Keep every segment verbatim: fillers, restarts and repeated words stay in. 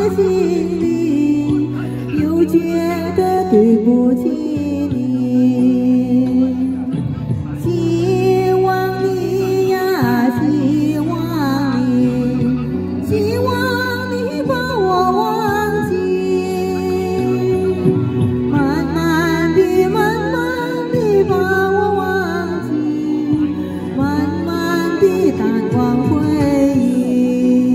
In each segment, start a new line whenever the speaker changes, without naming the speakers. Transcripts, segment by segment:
的心里，又觉得对不起你。希望你呀，希望你，希望你把我忘记。慢慢地，慢慢地把我忘记，慢慢地淡忘回忆。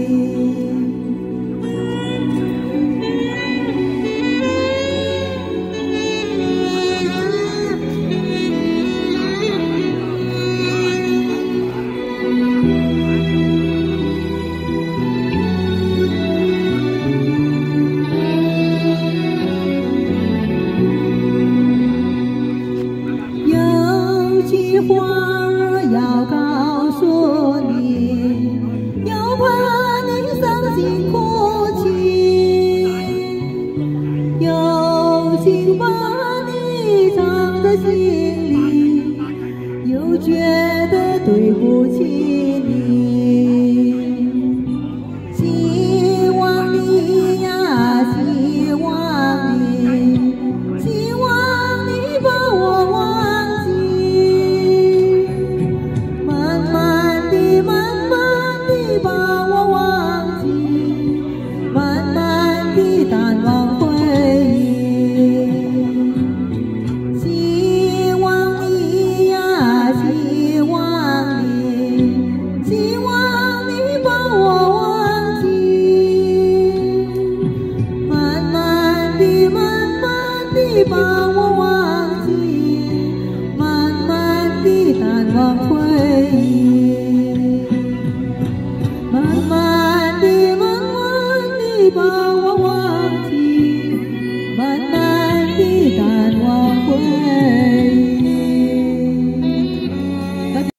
有句话儿要告诉你，又怕你伤心哭泣，有情把你藏在心里，又觉得对不起你。希望你呀，希望你，希望你把我忘记，慢慢地，慢慢地把我忘记，慢慢地淡忘回忆。希望你呀，希望你，希望你把我忘记，慢慢地，慢慢地把我忘记，慢慢地淡忘回忆，慢慢地，慢慢地把